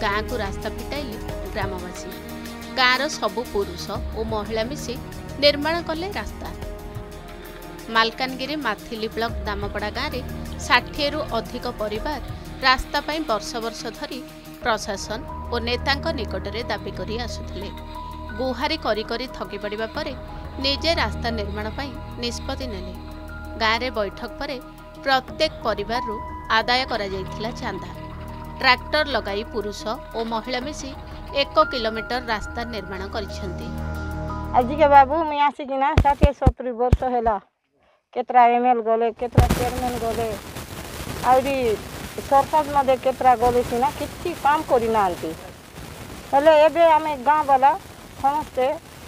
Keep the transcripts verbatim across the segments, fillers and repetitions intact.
गाँ को रास्ता फिटाइले ग्रामवासी। गाँर सबु पुरुष और महिला मिसी निर्माण कले रास्ता। मालकानगिरी माथिली ब्लॉक दामपड़ा गाँव में षाठिए रु अधिक परिवार रास्ता पाई वर्ष वर्ष धरी प्रशासन और नेतांक निकटरे दाबी करी आसुथिले। गुहारी करी करी थकी पड़िबा परे निजे रास्ता निर्माण पाई निष्पत्ति नेले। गाँव में बैठक परे प्रत्येक परिवार रु आदाय करा जायथिला चांदा। ट्रैक्टर लगाई पुरुष और महिला मिसी एक किलोमीटर रास्ता निर्माण करिसेंती। आज के बाबू मैं आसिकिना षाठिए सतुरी वर्ष है केतरा एमएल गले केतरा चेयरमैन गले आउरी सरपंच मध्य केतरा गले सीना किसी काम करना हेले एबे आमे गाँव वाला समस्ते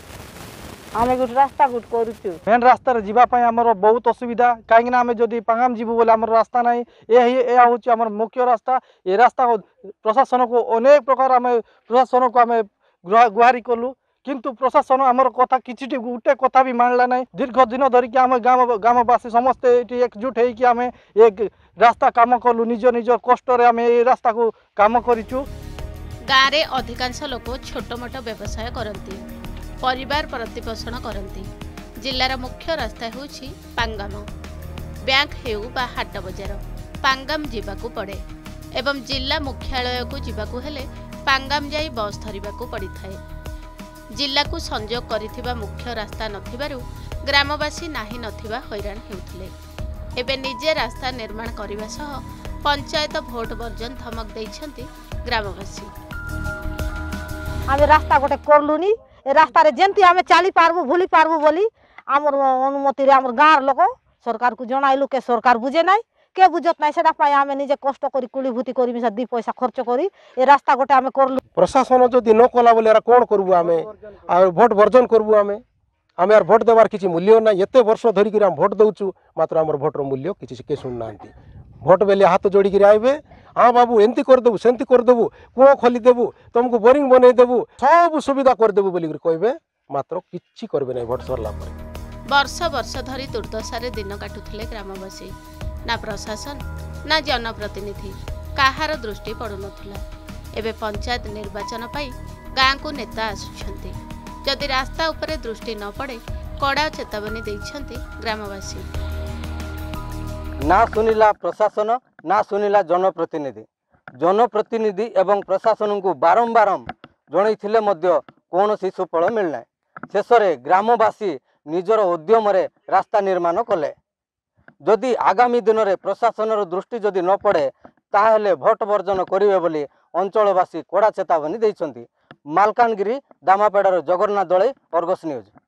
आमे गुट रास्ता गुट करूचु। मेन रास्ता रे जीवा पय हमर बहुत असुविधा काहे ना आमे जदी पांगाम जीवु बोले हमर रास्ता नै ए ए होची हमर मुख्य रास्ता। ए रास्ता को प्रशासन को अनेक प्रकार आमे प्रशासन को आमे गुहारी कलु किंतु प्रशासन आमर कथा किछि गोटे कथा भी मानला नहीं। दीर्घ दिन धरिकी आम गाँव गाँववासी समस्ते एकजुट होइकी आमे एक रास्ता काम कलु निज निज कष्ट रे आमे ए रास्ता को काम करिचु। गाँव रे अधिकांश लोक छोट मोट व्यवसाय करती परिवार प्रतिपोषण करती। जिल्लार मुख्य रास्ता होछि पांगाम। बैंक हेउ बा हाट बजार पांगाम जीवाकू पड़े एवं जिला मुख्यालय को जीवाकू हेले पांगाम जाई बस धरिबाकू पड़ी थाए। जिला को संजोग करिथिबा मुख्य रास्ता नथिबारु ग्रामवासी नाही नथिबा हैरान हेउथिले। एबे निजे रास्ता निर्माण करिबा सह पंचायत भोट वर्जन धमक दैछंती ग्रामवासी। आमे रास्ता गोटे करलुनी ए रास्ता रे जेंती आमे चाली पारबो भूली पारबो बोली हमर अनुमति रे हमर गाँर लोक सरकार को जणाइलु के सरकार बुझे नाइ के बुझत नाइ सेटा पाई आमे निजे कष्ट करी कुलीभूति करी मिसा दी पैसा खर्च करी ए रास्ता गोटे आमे करलु। प्रशासन जदि न कला बोले यार कोन करबु आमे आ भोट वर्जन करबु आमे आमे यार भोट देवार किछि मूल्य ना एते वर्ष धरि कि हम भोट दउचु मात्र हमर भोट रो मूल्य किछि के सुन नांती। भोट बेले हाथ जोड़ी कि आइबे हाँ बाबू एंती कर देबु सेंती कर देबु कुओ खोली देबु तुमको बोरिंग बनै देबु सब सुविधा कर देबु बोली कहबे मात्र किछि करबे नै भोट सरला पर। वर्ष वर्ष धरी दुर्दशारे दिन काटुथिले ग्रामवासी। ना प्रशासन ना जनप्रतिनिधि काहार दृष्टि पड़ु नथिला। एबे पंचायत निर्वाचन पाई गाँ को नेता आसुछंती। जदि रास्ता उपरे दृष्टि न पड़े कड़ा चेतावनी दैछंती ग्रामवासी। ना सुनिला प्रशासन ना सुनिला जनप्रतिनिधि जनप्रतिनिधि एवं प्रशासन को बारंबार जनइथिले मध्य कौनसी सुफल मिलना। शेष में ग्रामवासी निजर उद्यम रास्ता निर्माण कले। जदि आगामी दिन में प्रशासन दृष्टि जदि न पड़े ताहेले भोट वर्जन करिवे बोली अंचलवासी कड़ा चेतावनी दैछंती। मालकानगिरी दामापेड़ार जगन्नाथ दळे, अर्गस न्यूज।